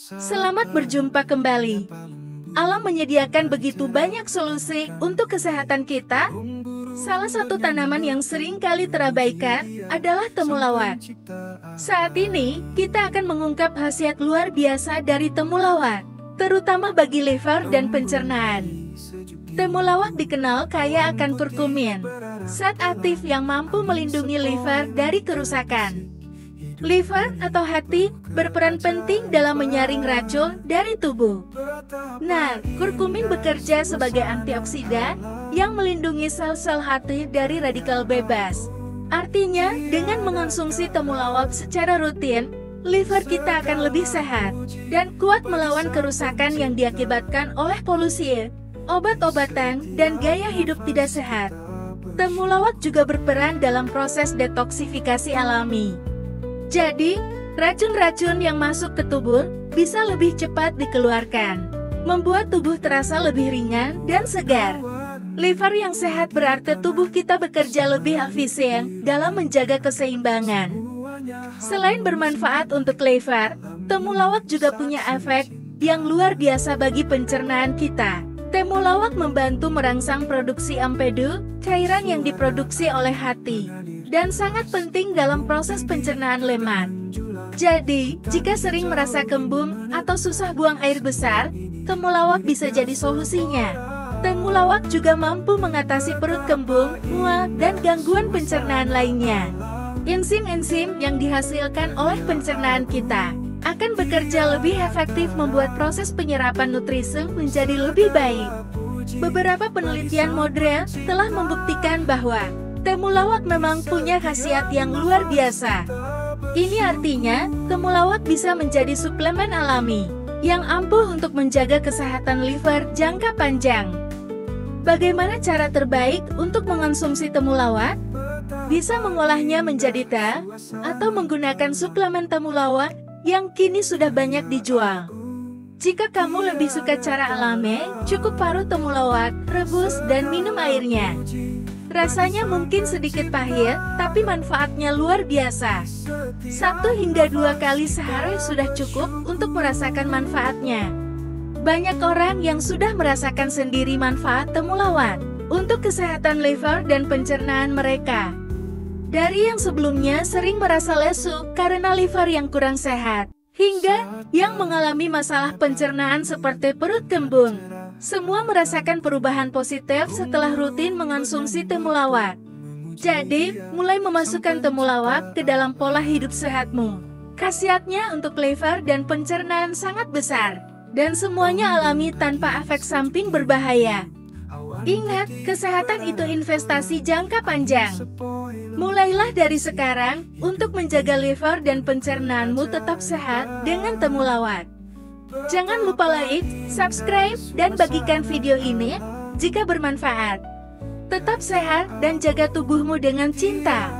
Selamat berjumpa kembali. Alam menyediakan begitu banyak solusi untuk kesehatan kita. Salah satu tanaman yang sering kali terabaikan adalah temulawak. Saat ini, kita akan mengungkap khasiat luar biasa dari temulawak, terutama bagi liver dan pencernaan. Temulawak dikenal kaya akan kurkumin, zat aktif yang mampu melindungi liver dari kerusakan. Liver atau hati berperan penting dalam menyaring racun dari tubuh. Nah, kurkumin bekerja sebagai antioksidan yang melindungi sel-sel hati dari radikal bebas. Artinya, dengan mengonsumsi temulawak secara rutin, liver kita akan lebih sehat dan kuat melawan kerusakan yang diakibatkan oleh polusi, obat-obatan, dan gaya hidup tidak sehat. Temulawak juga berperan dalam proses detoksifikasi alami. Jadi, racun-racun yang masuk ke tubuh bisa lebih cepat dikeluarkan, membuat tubuh terasa lebih ringan dan segar. Liver yang sehat berarti tubuh kita bekerja lebih efisien dalam menjaga keseimbangan. Selain bermanfaat untuk liver, temulawak juga punya efek yang luar biasa bagi pencernaan kita. Temulawak membantu merangsang produksi empedu, cairan yang diproduksi oleh hati, dan sangat penting dalam proses pencernaan lemak. Jadi, jika sering merasa kembung atau susah buang air besar, temulawak bisa jadi solusinya. Temulawak juga mampu mengatasi perut kembung, mual, dan gangguan pencernaan lainnya. Enzim-enzim yang dihasilkan oleh pencernaan kita akan bekerja lebih efektif membuat proses penyerapan nutrisi menjadi lebih baik. Beberapa penelitian modern telah membuktikan bahwa temulawak memang punya khasiat yang luar biasa. Ini artinya, temulawak bisa menjadi suplemen alami yang ampuh untuk menjaga kesehatan liver jangka panjang. Bagaimana cara terbaik untuk mengonsumsi temulawak? Bisa mengolahnya menjadi teh atau menggunakan suplemen temulawak yang kini sudah banyak dijual. Jika kamu lebih suka cara alami, cukup parut temulawak, rebus, dan minum airnya. Rasanya mungkin sedikit pahit, tapi manfaatnya luar biasa. 1 hingga 2 kali sehari sudah cukup untuk merasakan manfaatnya. Banyak orang yang sudah merasakan sendiri manfaat temulawak untuk kesehatan liver dan pencernaan mereka. Dari yang sebelumnya sering merasa lesu karena liver yang kurang sehat, hingga yang mengalami masalah pencernaan seperti perut kembung, semua merasakan perubahan positif setelah rutin mengonsumsi temulawak. Jadi, mulai memasukkan temulawak ke dalam pola hidup sehatmu. Khasiatnya untuk liver dan pencernaan sangat besar, dan semuanya alami tanpa efek samping berbahaya. Ingat, kesehatan itu investasi jangka panjang. Mulailah dari sekarang untuk menjaga liver dan pencernaanmu tetap sehat dengan temulawak. Jangan lupa like, subscribe, dan bagikan video ini jika bermanfaat. Tetap sehat dan jaga tubuhmu dengan cinta.